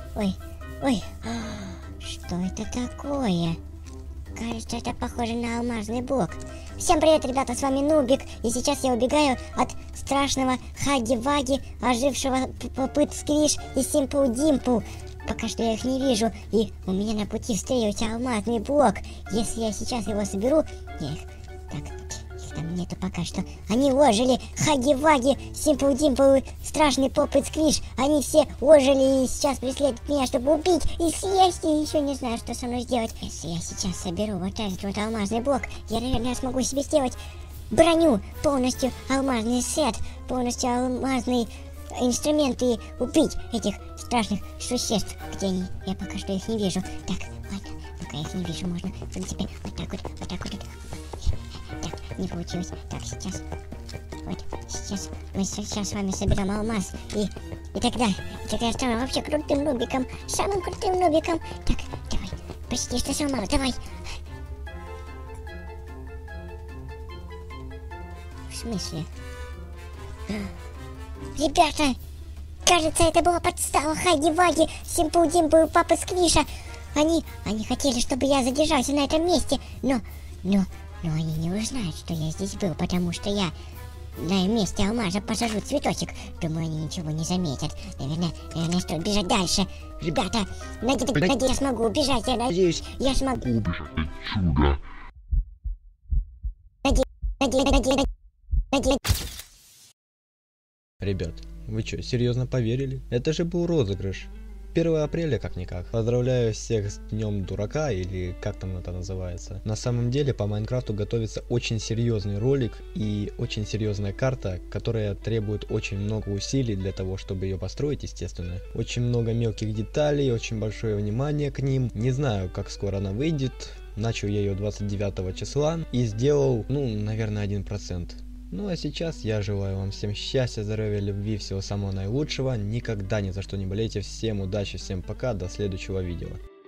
Ой, ой, что это такое? Кажется, это похоже на алмазный блок. Всем привет, ребята, с вами Нубик. И сейчас я убегаю от страшного Хаги-Ваги, ожившего Попыт Сквиш и Симпл Димпл. Пока что я их не вижу, и у меня на пути встретился алмазный блок. Если я сейчас его соберу... их там нету пока что. Они ожили. Хаги-Ваги, Симпл Димпл и страшный Попыт Сквиш. Они все ожили и сейчас преследуют меня, чтобы убить и съесть. И еще не знаю, что со мной сделать. Если я сейчас соберу вот этот вот алмазный блок, я, наверное, смогу себе сделать броню. Полностью алмазный сет. Полностью алмазный инструмент и убить этих страшных существ. Где они? Я пока что их не вижу. Так, ладно, пока их не вижу, можно, в принципе, вот так вот. Так, не получилось. Так, сейчас. Вот, сейчас мы с вами соберем алмаз. И тогда я стану вообще крутым нубиком. Самым крутым нубиком. Так, давай. Почти что сломал, давай. В смысле? Ребята, кажется, это была подстава Хаги-Ваги, Симпл Димпл и Папы Сквиша. Они хотели, чтобы я задержался на этом месте, но они не узнают, что я здесь был, потому что я на месте алмаза посажу цветочек. Думаю, они ничего не заметят. Наверное, стоит бежать дальше. Ребята, надеюсь, я смогу убежать. Я надеюсь, я смогу убежать отсюда. Надеюсь. Ребят, вы что, серьезно поверили? Это же был розыгрыш. 1 апреля как-никак. Поздравляю всех с Днем Дурака, или как там это называется. На самом деле по Майнкрафту готовится очень серьезный ролик и очень серьезная карта, которая требует очень много усилий для того, чтобы ее построить, естественно. Очень много мелких деталей, очень большое внимание к ним. Не знаю, как скоро она выйдет. Начал я ее 29 числа и сделал, наверное, 1%. Ну а сейчас я желаю вам всем счастья, здоровья, любви, всего самого наилучшего. Никогда ни за что не болейте. Всем удачи, всем пока, до следующего видео.